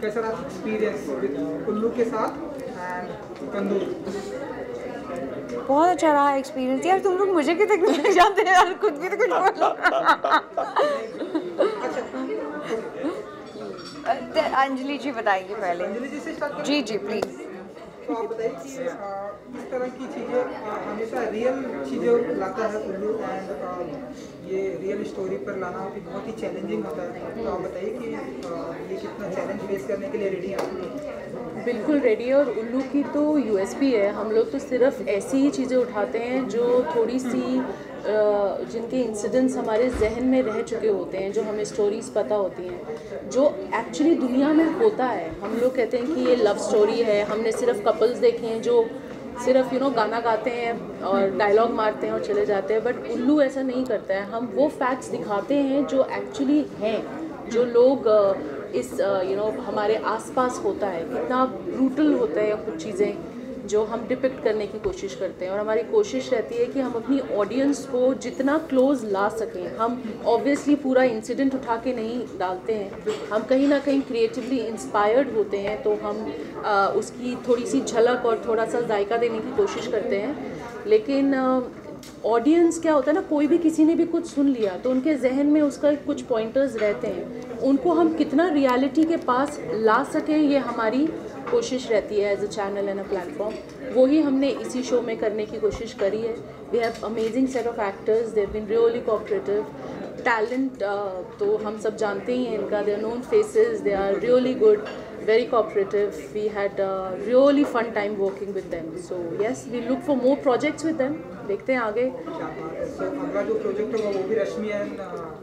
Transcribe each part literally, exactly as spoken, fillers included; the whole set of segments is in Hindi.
कैसा रहा एक्सपीरियंस विद उल्लू के साथ एंड तंदूर? बहुत अच्छा रहा एक्सपीरियंस। यार तुम लोग मुझे कितने लग जाते हैं यार, खुद भी तो कुछ बोलो। अंजलि जी बताएंगे पहले। अंजलि जी से स्टार्ट करें? जी जी प्लीज़। तो आप बताइए कि इस तरह की चीज़ें हमेशा रियल चीज़ें लाता है उल्लू एंड ये रियल स्टोरी पर लाना भी बहुत ही चैलेंजिंग होता है। तो आप बताइए कि ये कितना चैलेंज फेस करने के लिए रेडी हैं आप? बिल्कुल रेडी है। और उल्लू की तो यूएसपी है, हम लोग तो सिर्फ ऐसी ही चीज़ें उठाते हैं जो थोड़ी सी जिनके इंसिडेंट्स हमारे जहन में रह चुके होते हैं, जो हमें स्टोरीज़ पता होती हैं, जो एक्चुअली दुनिया में होता है। हम लोग कहते हैं कि ये लव स्टोरी है, हमने सिर्फ कपल्स देखे हैं जो सिर्फ यू नो गाना गाते हैं और डायलॉग मारते हैं और चले जाते हैं, बट उल्लू ऐसा नहीं करता है। हम वो फैक्ट्स दिखाते हैं जो एक्चुअली हैं, जो लोग इस यू नो हमारे आसपास होता है, कितना ब्रूटल होता है कुछ चीज़ें जो हम डिपिक्ट करने की कोशिश करते हैं। और हमारी कोशिश रहती है कि हम अपनी ऑडियंस को जितना क्लोज ला सकें। हम ऑब्वियसली पूरा इंसिडेंट उठा के नहीं डालते हैं, हम कहीं ना कहीं क्रिएटिवली इंस्पायर्ड होते हैं, तो हम आ, उसकी थोड़ी सी झलक और थोड़ा सा जायका देने की कोशिश करते हैं। लेकिन ऑडियंस क्या होता है ना, कोई भी किसी ने भी कुछ सुन लिया तो उनके जहन में उसका कुछ पॉइंटर्स रहते हैं, उनको हम कितना रियलिटी के पास ला सकें, ये हमारी कोशिश रहती है as a channel and a platform. वही हमने इसी शो में करने की कोशिश करी है। We have amazing set of actors, they have been really cooperative. Talent तो हम सब जानते ही हैं इनका, they are known faces, they are really good, very cooperative. We had a really fun time working with them. So yes, we look for more projects with them. देखते हैं आगे। So अगला जो प्रोजेक्ट होगा वो भी रश्मि एंड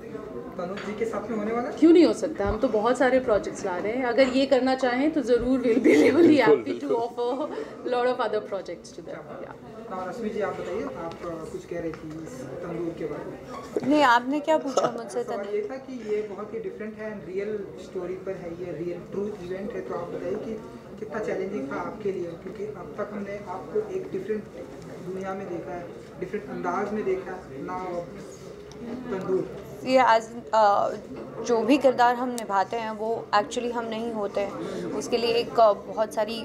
तनुज जी के साथ में होने वाला है? क्यों नहीं हो सकता, हम तो बहुत सारे प्रोजेक्ट्स ला रहे हैं। अगर ये करना चाहें तो ज़रूर will be really happy to offer lot of other projects to them. Rashmi ji आप बताइए, आप कुछ कह रही थी इस तंदूर के बारे में। नहीं, आपने क्या पूछा मुझसे? सवाल ये था कि ये बहुत ही डिफरेंट है, रियल स्टोरी पर है, ये रियल ट्रू इवेंट है। तो आप बताइए कि कितना चैलेंजिंग था आपके लिए, क्योंकि अब तक हमने आपको एक डिफरेंट दुनिया में देखा है, डिफरेंट अंदाज में देखा है ना तंदूर। ये आज जो भी किरदार हम निभाते हैं वो एक्चुअली हम नहीं होते हैं। उसके लिए एक बहुत सारी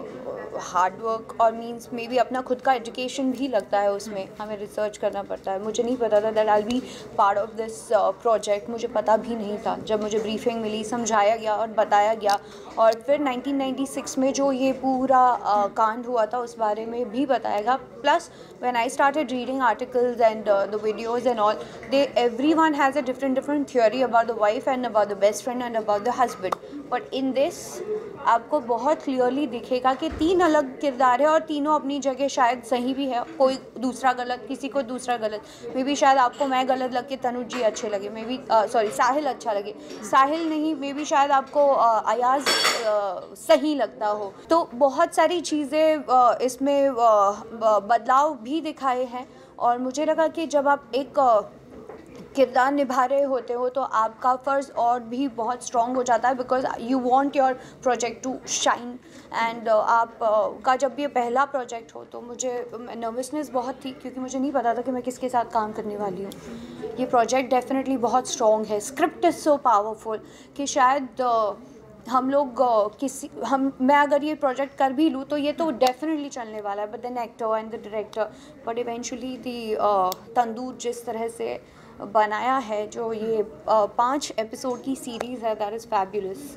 हार्ड वर्क और मींस में भी अपना खुद का एजुकेशन भी लगता है, उसमें हमें रिसर्च करना पड़ता है। मुझे नहीं पता था that I will be part of this project, मुझे पता भी नहीं था। जब मुझे ब्रीफिंग मिली, समझाया गया और बताया गया, और फिर नाइनटीन नाइंटी सिक्स में जो ये पूरा uh, कांड हुआ था उस बारे में भी बताया गया। Plus when I started reading articles and the videos and all, they every one has a different different theory about the wife and about the best friend and about the husband. But in this आपको बहुत क्लियरली दिखेगा कि तीन अलग किरदार है और तीनों अपनी जगह शायद सही भी है, कोई दूसरा गलत, किसी को दूसरा गलत। मे बी शायद आपको मैं गलत लग के तनुज जी अच्छे लगे, मे बी सॉरी साहिल अच्छा लगे, साहिल नहीं, मे बी शायद आपको uh, अयाज uh, सही लगता हो। तो बहुत सारी चीज़ें uh, इसमें uh, बदलाव भी दिखाए हैं। और मुझे लगा कि जब आप एक uh, किरदार निभा रहे होते हो तो आपका फ़र्ज़ और भी बहुत स्ट्रॉन्ग हो जाता है, because you want your project to shine. And आप uh, का जब ये पहला प्रोजेक्ट हो तो मुझे नर्वसनेस बहुत थी, क्योंकि मुझे नहीं पता था कि मैं किसके साथ काम करने वाली हूँ। ये प्रोजेक्ट डेफिनेटली बहुत स्ट्रॉन्ग है, स्क्रिप्ट इज़ सो पावरफुल कि शायद uh, हम लोग uh, किसी हम मैं अगर ये प्रोजेक्ट कर भी लूँ तो ये तो डेफिनेटली चलने वाला है, but then actor and the director, but eventually the tandoor जिस तरह से बनाया है, जो ये uh, पाँच एपिसोड की सीरीज़ है, दैट इज़ फैबुलस।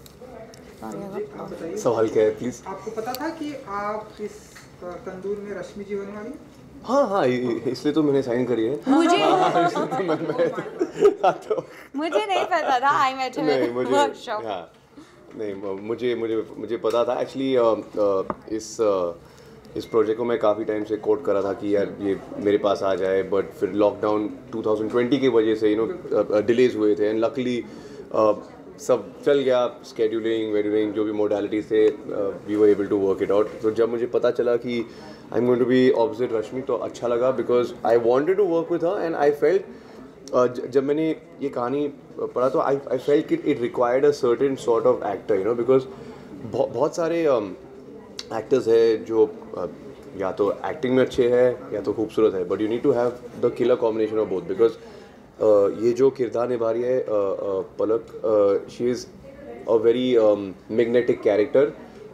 सवाल क्या है प्लीज? आपको पता था कि आप इस तंदूर में रश्मि जी होने वाली? हाँ हाँ, इसलिए तो मैंने साइन करी है। मुझे तो मैं, मैं, तो, मुझे नहीं पता था। आई मेट हिम नहीं मुझे वर्कशॉप। हाँ नहीं मुझे मुझे मुझे पता था एक्चुअली। इस इस प्रोजेक्ट को मैं काफ़ी टाइम से कोट करा था कि यार ये मेरे पास आ जाए, बट फिर लॉकडाउन ट्वेंटी ट्वेंटी की वजह से यू नो डिलेज हुए थे, एंड लकली सब चल गया, स्केड्यूलिंग वेड्यूलिंग जो भी मोडालिटीज थे, we were able to work it out. तो जब मुझे पता चला कि I am going to be opposite Rashmi तो अच्छा लगा, because I wanted to work with her and I felt जब मैंने ये कहानी पढ़ा तो I I felt it it required a certain sort of actor, you know, because बहुत सारे एक्टर्स है जो uh, या तो एक्टिंग में अच्छे हैं या तो खूबसूरत है, but you need to have the killer combination of both. Because ये जो किरदार निभा रही है uh, uh, Palak, she is a very magnetic character.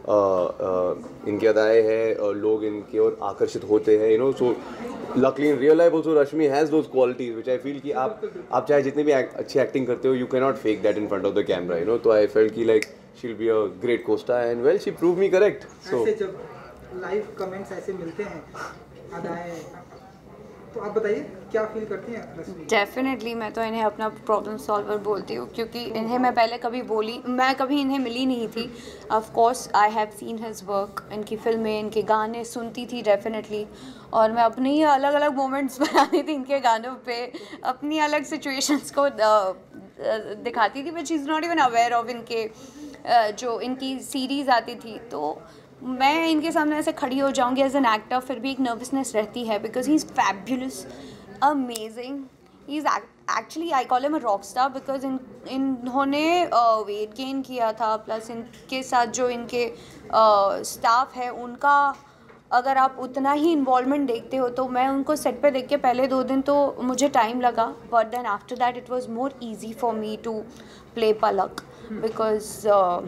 इनकी अदाएँ हैं, लोग इनकी ओर आकर्षित होते हैं, you know. So luckily in real life also Rashmi has those qualities which I feel कि आप आप चाहे जितनी भी अच्छी एक्टिंग करते हो, you can not fake that in front of the camera, you know. तो आई फेल्ट कि like she will be a great costar and well she prove me correct. So ऐसे जब लाइव कमेंट्स ऐसे मिलते हैं अदाएँ, तो आप बताइए क्या फील करती हैं रश्मि? डेफिनेटली मैं तो इन्हें अपना प्रॉब्लम सॉल्वर बोलती हूँ, क्योंकि इन्हें मैं पहले कभी बोली, मैं कभी इन्हें मिली नहीं थी. Of course I have seen his work, इनकी फिल्में, इनके गाने सुनती थी डेफिनेटली, और मैं अपनी ही अलग अलग मोमेंट्स बनाती थी इनके गानों पे, अपनी अलग सिचुएशंस को दिखाती थी, but she is not even aware of इनके जो इनकी सीरीज़ आती थी. तो मैं इनके सामने ऐसे खड़ी हो जाऊंगी एज एन एक्टर, फिर भी एक नर्वसनेस रहती है, because he is fabulous, amazing. He is actually, I call him a rock star, because इन इन्होंने वेट गेन किया था, प्लस इनके साथ जो इनके स्टाफ है उनका अगर आप उतना ही इन्वॉल्वमेंट देखते हो, तो मैं उनको सेट पे देख के पहले दो दिन तो मुझे टाइम लगा, but then after that it was more easy for me to play Palak, because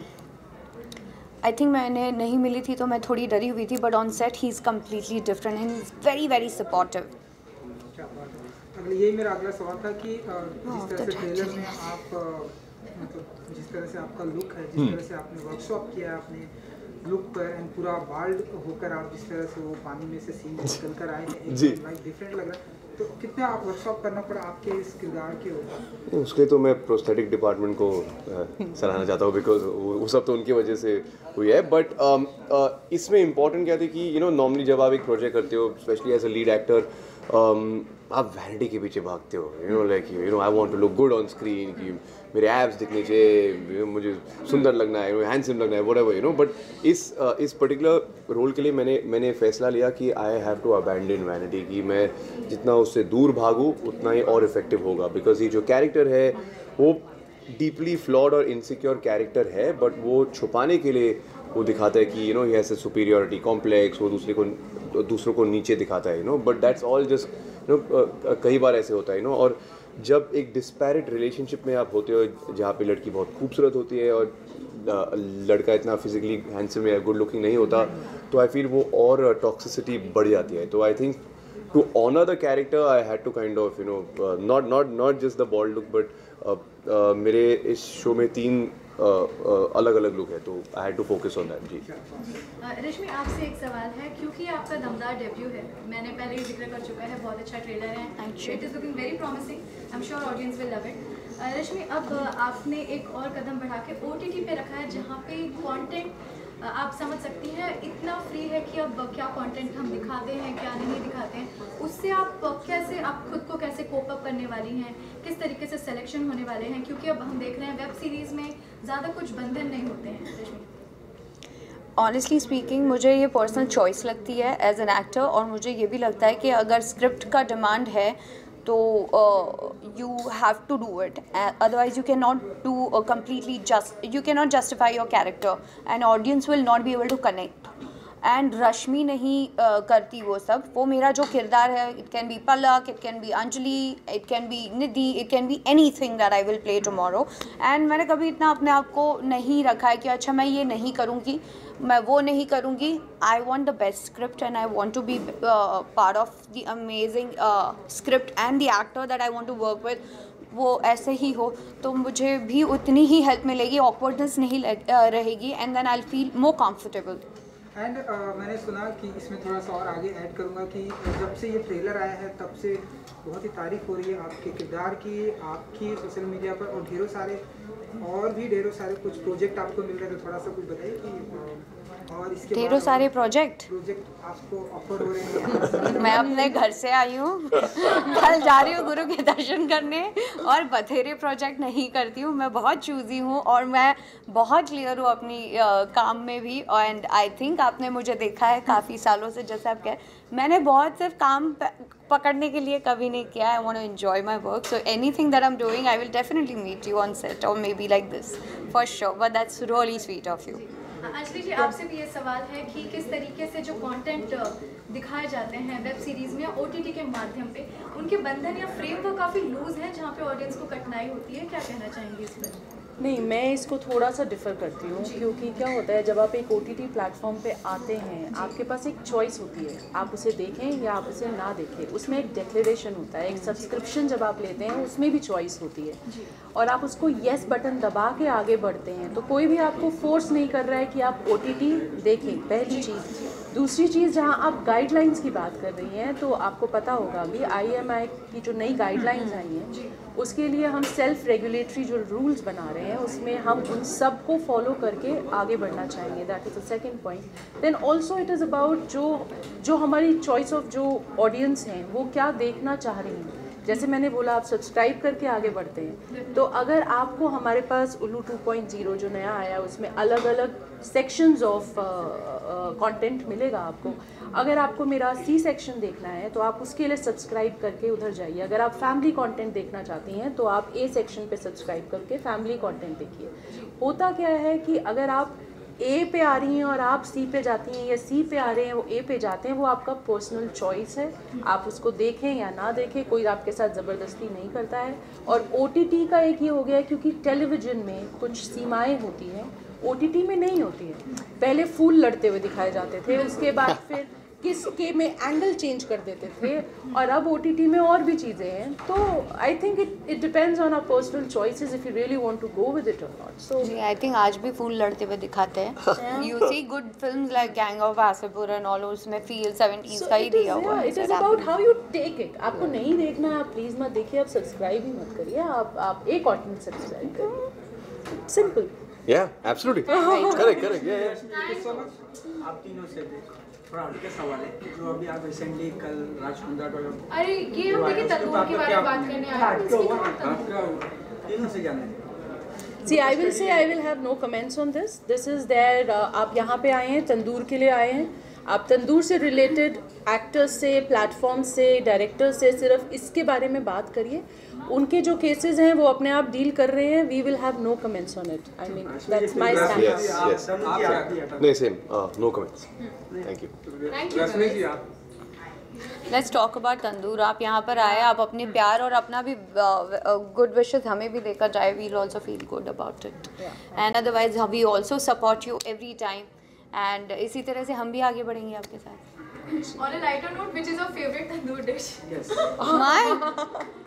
I think मैंने नहीं मिली थी तो मैं थोड़ी डरी हुई थी, but on set he is completely different and is very very supportive. अगले यही मेरा अगला सवाल था कि जिस तरह से ट्रेलर में आप मतलब जिस तरह से आपका लुक है, जिस तरह से आपने वर्कशॉप किया है अपने लुक पर, एंड पूरा बाल्ड होकर आप जिस तरह से वो पानी में से सीन निकल कर आए हैं, एक लाइक डिफरेंट लग रहा है, तो कितना आप वर्कशॉप करना पड़ा आपके इस किरदार के ऊपर? उसके तो मैं प्रोस्थेटिक डिपार्टमेंट को सराहना चाहता हूँ, बिकॉज वो सब तो उनकी वजह से हुई है. बट इसमें इम्पॉर्टेंट क्या था कि यू नो नॉर्मली जब आप एक प्रोजेक्ट करते हो, specially as a lead actor, आप वैनिटी के पीछे भागते हो, you know like you know I want to look good on screen, कि मेरे एब्स दिखने चाहिए, मुझे सुंदर लगना है, हैंडसम लगना है, व्हाटएवर, यू नो. बट इस uh, इस पर्टिकुलर रोल के लिए मैंने मैंने फैसला लिया कि I have to abandon vanity, कि मैं जितना उससे दूर भागूँ उतना ही और इफेक्टिव होगा. बिकॉज ये जो कैरेक्टर है वो डीपली फ्लॉड और इनसिक्योर कैरेक्टर है, बट वो छुपाने के लिए वो दिखाता है कि you know he has a superiority complex, वो दूसरे को दूसरों को नीचे दिखाता है, you know. But that's all just you know कई बार ऐसे होता है, यू नो. और जब एक डिस्पैरेट रिलेशनशिप में आप होते हो जहाँ पे लड़की बहुत खूबसूरत होती है और लड़का इतना फिजिकली हैंडसम या गुड लुकिंग नहीं होता, तो आई फील वो और टॉक्सिसिटी बढ़ जाती है. तो I think to honour the character I had to kind of you know not not not just the bald look, but मेरे इस शो में तीन अलग अलग लुक है, तो I had to focus on that. जी रश्मि, आपसे एक सवाल है, क्योंकि आपका दमदार डेब्यू है, मैंने पहले ही जिक्र कर चुका है, बहुत अच्छा ट्रेलर है, it is looking very promising, I am sure audience will love it. Rashmi, अब आपने एक और कदम बढ़ा के ओ टी टी पे रखा है, जहाँ पे कंटेंट आप समझ सकती हैं इतना फ्री है कि अब क्या कंटेंट हम दिखाते हैं, क्या नहीं दिखाते हैं, उससे आप कैसे, आप खुद को कैसे कोप अप करने वाली हैं, किस तरीके से सिलेक्शन होने वाले हैं, क्योंकि अब हम देख रहे हैं वेब सीरीज़ में ज़्यादा कुछ बंधन नहीं होते हैं. रश्मि, ऑनेस्टली स्पीकिंग मुझे ये पर्सनल चॉइस लगती है एज एन एक्टर, और मुझे ये भी लगता है कि अगर स्क्रिप्ट का डिमांड है तो you have to do it, otherwise you can not do completely just, you can not justify your character and audience will not be able to connect. And Rashmi नहीं uh, करती वो सब, वो मेरा जो किरदार है, it can be Palak, it can be Anjali, it can be Nidhi, it can be anything that I will play tomorrow. And मैंने कभी इतना अपने आप को नहीं रखा है कि अच्छा मैं ये नहीं करूँगी, मैं वो नहीं करूँगी. I want the best script and I want to be part of the amazing script and the actor that I want to work with, वो ऐसे ही हो तो मुझे भी उतनी ही हेल्प मिलेगी, ऑकवर्डनेस नहीं रहेगी, and then I will feel more comfortable. And uh, मैंने सुना कि इसमें थोड़ा सा और आगे ऐड करूँगा कि जब से ये ट्रेलर आया है तब से बहुत ही तारीफ हो रही है आपके किरदार की, आपकी सोशल मीडिया पर, और ढेरों सारे और भी ढेरों सारे कुछ प्रोजेक्ट आपको मिल रहे हैं, तो थोड़ा सा कुछ बताइए कि और इसके ढेरों सारे प्रोजेक्ट प्रोजेक्ट आपको ऑफर हो रहे हैं. मैं अपने घर से आई हूँ, कल जा रही हूँ गुरु के दर्शन करने, और बथेरे प्रोजेक्ट नहीं करती हूँ. मैं बहुत चूजी हूँ और मैं बहुत क्लियर हूँ अपनी uh, काम में भी. एंड आई थिंक आपने मुझे देखा है काफ़ी सालों से, जैसे आप कह, मैंने बहुत सिर्फ काम पकड़ने के लिए कभी नहीं किया. I want to enjoy my work, so anything that I am doing I will definitely meet you on set और maybe like this for sure, but that's really sweet of you. Anjali ji, आपसे भी ये सवाल है कि किस तरीके से जो कंटेंट दिखाए जाते हैं वेब सीरीज़ में या ओ टी टी के माध्यम पे, उनके बंधन या फ्रेम वो काफ़ी लूज है, जहाँ पे ऑडियंस को कठिनाई होती है, क्या कहना चाहेंगे इस पर? नहीं, मैं इसको थोड़ा सा डिफ़र करती हूँ, क्योंकि क्या होता है जब आप एक ओ टी टी प्लेटफॉर्म पे आते हैं, आपके पास एक चॉइस होती है, आप उसे देखें या आप उसे ना देखें। उसमें एक डिक्लेरेशन होता है, एक सब्सक्रिप्शन जब आप लेते हैं उसमें भी चॉइस होती है, और आप उसको येस बटन दबा के आगे बढ़ते हैं, तो कोई भी आपको फोर्स नहीं कर रहा है कि आप ओ टी टी देखें, पहली चीज़। दूसरी चीज़, जहाँ आप गाइडलाइंस की बात कर रही हैं, तो आपको पता होगा अभी आई एम आई की जो नई गाइडलाइंस आई हैं, उसके लिए हम सेल्फ रेगुलेटरी जो रूल्स बना रहे हैं, उसमें हम उन सब को फॉलो करके आगे बढ़ना चाहेंगे। That is the second point. Then also it is about जो जो हमारी चॉइस ऑफ जो ऑडियंस हैं वो क्या देखना चाह रही हैं। जैसे मैंने बोला, आप सब्सक्राइब करके आगे बढ़ते हैं, तो अगर आपको हमारे पास उल्लू टू पॉइंट ज़ीरो जो नया आया उसमें अलग अलग सेक्शंस ऑफ कंटेंट मिलेगा आपको। अगर आपको मेरा सी सेक्शन देखना है तो आप उसके लिए सब्सक्राइब करके उधर जाइए। अगर आप फैमिली कंटेंट देखना चाहती हैं तो आप ए सेक्शन पे सब्सक्राइब करके फैमिली कंटेंट देखिए। होता क्या है कि अगर आप ए पे आ रही हैं और आप सी पे जाती हैं, या सी पे आ रहे हैं वो ए पे जाते हैं, वो आपका पर्सनल चॉइस है। आप उसको देखें या ना देखें, कोई आपके साथ ज़बरदस्ती नहीं करता है। और ओ टी टी का एक ये हो गया है, क्योंकि टेलीविज़न में कुछ सीमाएं होती हैं, ओ टी टी में नहीं होती है। पहले फूल लड़ते हुए दिखाए जाते थे, उसके बाद फिर किसके में एंगल चेंज कर देते थे, और अब ओ टी टी में और भी चीज़ें हैं। तो I think it it depends on our personal choices if you really want to go with it और नॉट। सो आई थिंक आज भी फूल लड़ते हुए दिखाते हैं। You see good films like gang of Wasseypur and all, उसमें फील सेवेंटीज़ का ही दिया हुआ है। It is about how you take it. आपको नहीं देखना है, आप प्लीज़ मत देखिए, आप सब्सक्राइब ही मत करिए, आप आप एक ऑडियंस सब्सक्राइब करिए, simple. Yeah, absolutely. Correct, correct. Yeah, yeah. Thank you so much. आप तीनों से थोड़ा हल्के सवाल है जो अभी आप रिसेंटली कल राजकुंद्रा का अरे ये हम देखिए तंदूर के बारे में बात करने आए हैं, इसकी क्या तंदूर? तीनों से जानना है। See, I will say I will have no comments on this. This is their uh, आप यहाँ पे आए हैं, तंदूर के लिए आए हैं। आप तंदूर से रिलेटेड एक्टर्स से, प्लेटफॉर्म से, डायरेक्टर से सिर्फ इसके बारे में बात करिए। उनके जो केसेस हैं वो अपने आप डील कर रहे हैं। We will have no comments on it. I mean that's my stand. Yes, yes. No, same. Uh, no comments. Thank you. Thank you. Rashmi ji, आप लेट्स टॉक अबाउट तंदूर। आप यहाँ पर आए, आप अपने प्यार और अपना भी गुड विशेस हमें भी देकर जाए। We will also feel good about it, and otherwise we also support you every time, and इसी तरह से हम भी आगे बढ़ेंगे आपके साथ। On a lighter note, which is your favorite tandoor dish? Mine?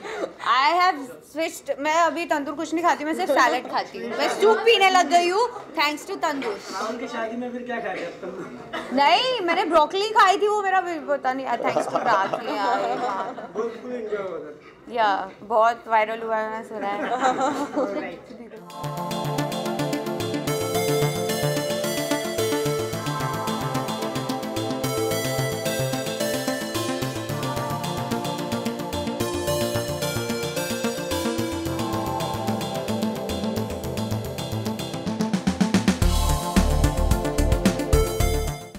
I have switched. मैं अभी तंदूर कुछ नहीं खाती, मैं सिर्फ सैलेड खाती हूँ। मैं सूप पीने लग गई हूँ थैंक्स टू तंदूर। राहुल की शादी में फिर क्या खाया आप तंदूर? नहीं, मैंने ब्रोकली खाई थी, वो मेरा पता नहीं, थैंक्स टू ब्रोकली। बिल्कुल एंजॉय हुआ था। या बहुत वायरल हुआ है, मैंने सुना है।